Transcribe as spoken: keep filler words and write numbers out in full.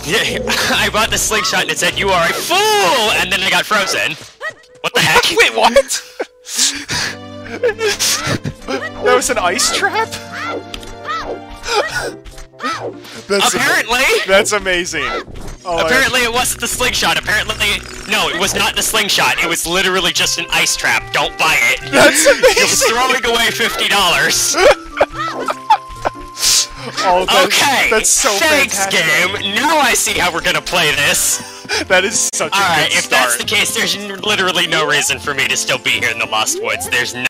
I bought the slingshot and it said, "You are a fool!" And then I got frozen. What the heck? Wait, what? That was an ice trap? That's Apparently! Am that's amazing. Oh, Apparently it wasn't the slingshot. Apparently... No, it was not the slingshot. It was literally just an ice trap. Don't buy it. That's amazing! It was throwing away fifty dollars. Oh, that's, okay, that's so thanks, fantastic. game. Now I see how we're gonna play this. That is such a Alright, good if start. that's the case, there's literally no reason for me to still be here in the Lost Woods. There's no